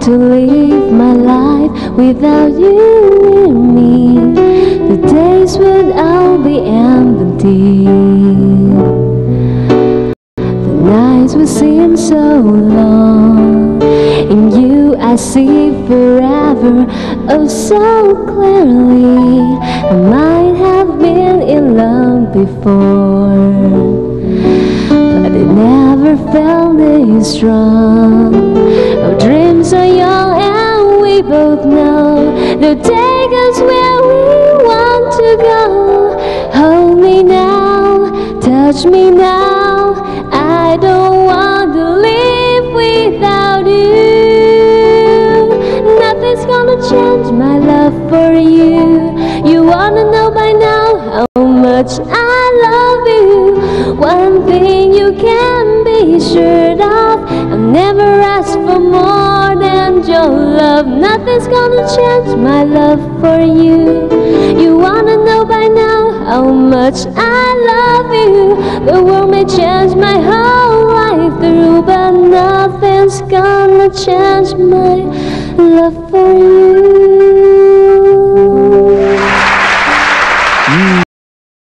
to live my life without you near me. The days would all be empty. The nights would seem so long. In you I see forever, oh so clearly. I might have been in love before, but it never felt this strong. Our dreams are young and we both know they'll take us where we want to go. Hold me now, touch me now, I don't want to live without you. Nothing's gonna change my love for you. You wanna know by now how much I love you. One thing you can be sure of, I'll never ask for more than your love. Nothing's gonna change my love for you. You wanna know by now how much I love you. The world may change my whole life through, but nothing's gonna change my love for you.